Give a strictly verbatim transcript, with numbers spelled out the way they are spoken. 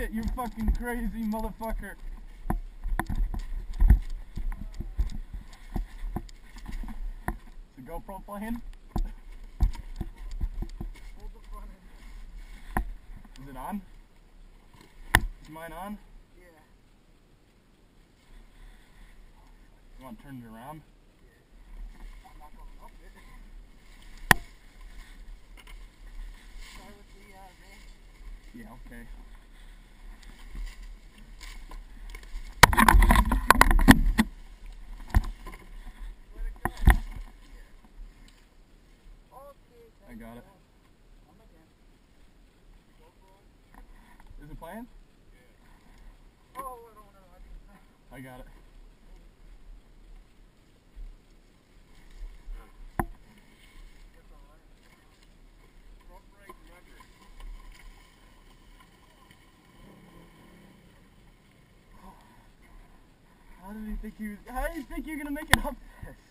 shit, you fucking crazy motherfucker. Is the GoPro playing? Is it on? Is mine on? Yeah. You want to turn it around? Yeah. I'm not going up it. Start with the uh, main. Yeah, okay. Let it go. Yeah. Okay. I got it. I'm again. Is it playing? Yeah. Oh, I don't know. I I got it. How did he think he was? How do you think you're gonna make it up this?